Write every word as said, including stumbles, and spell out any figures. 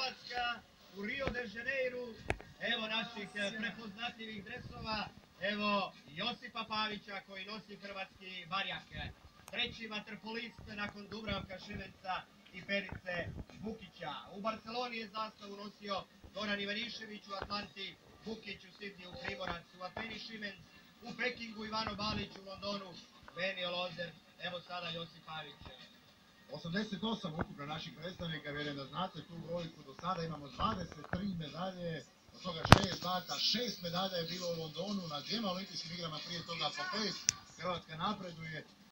Hrvatska u Rio de Janeiru. Evo naših prepoznatljivih dresova. Evo Josipa Pavića koji nosi hrvatski barjak. Treći vaterpolist nakon Dubravka Šimenca i Perice Bukića. U Barceloni je zastavu nosio Goran Ivanišević, u Atlanti Bukić, u Sidniju Primorac, u Ateni Šimenc, u Pekingu Ivano Balić, u Londonu Benio Lozer. Evo sada Josip Pavić. osamdeset osam ukupno naših predstavnika, vjerujem da znate tu brojku, do sada imamo dvadeset tri medalje, od toga šest zlata, šest medalja je bilo u Londonu, na dvijema olimpijskim igrama prije toga po pet. Hrvatska napreduje